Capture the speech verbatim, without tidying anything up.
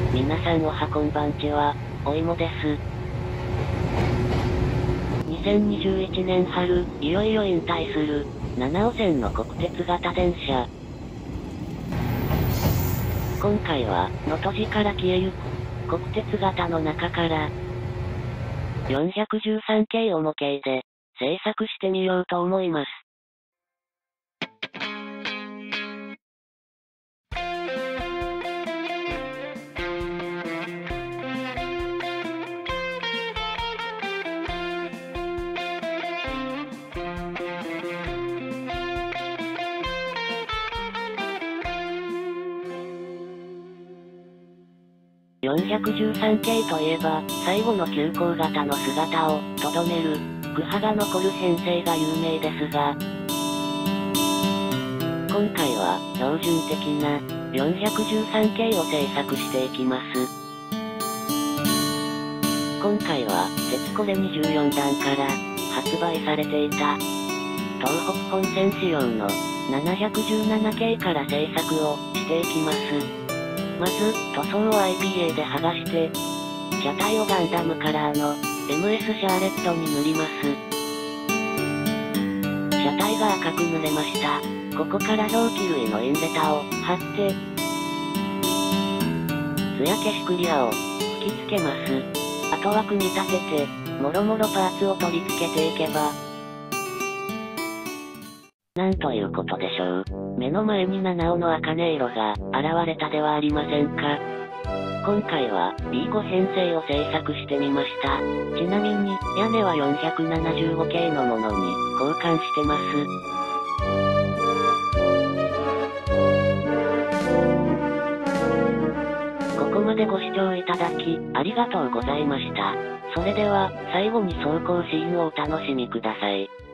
皆さんおはこんばんちは、おいもです。にせんにじゅういちねん春、いよいよ引退する、七尾線の国鉄型電車。今回は、能登路から消えゆく、国鉄型の中から、よんひゃくじゅうさん系を模型で、製作してみようと思います。よんひゃくじゅうさん系といえば、最後の急行型の姿を、とどめる、区派が残る編成が有名ですが、今回は、標準的な、よんひゃくじゅうさん系を製作していきます。今回は、鉄コレにじゅうよんだんから、発売されていた、東北本線仕様の、ななひゃくじゅうなな系から製作を、していきます。まず、塗装を アイピーエー で剥がして、車体をガンダムカラーの エムエス シャーレットに塗ります。車体が赤く塗れました。ここから表記類のインレタを貼って、艶消しクリアを吹き付けます。あとは組み立てて、もろもろパーツを取り付けていけば、なんということでしょう。目の前に七尾の茜色が現れたではありませんか。今回は ビーご 編成を製作してみました。ちなみに屋根はよんひゃくななじゅうご系のものに交換してます。ここまでご視聴いただきありがとうございました。それでは最後に走行シーンをお楽しみください。